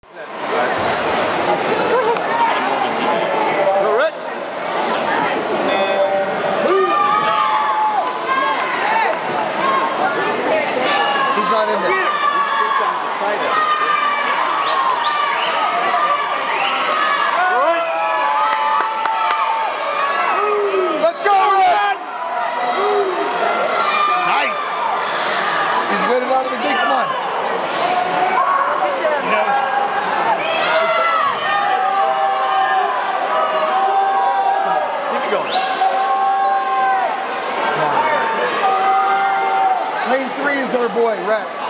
He's not in there. Let's go, Red! Nice! He's winning out of the gate. Come on. Keep going. Lane 3 is our boy, Red.